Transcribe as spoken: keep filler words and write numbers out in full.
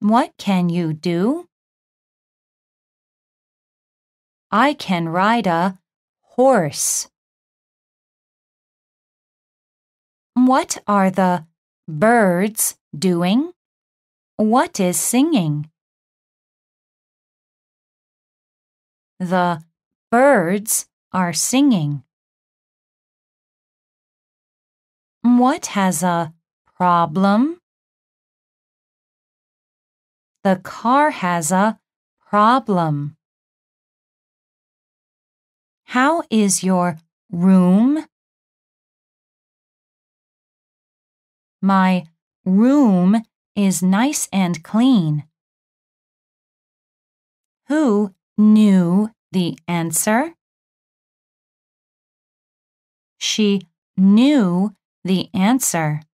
What can you do? I can ride a horse. What are the birds doing? What is singing? The birds are singing. What has a problem? The car has a problem. How is your room? My room is nice and clean. Who knew the answer? She knew the answer.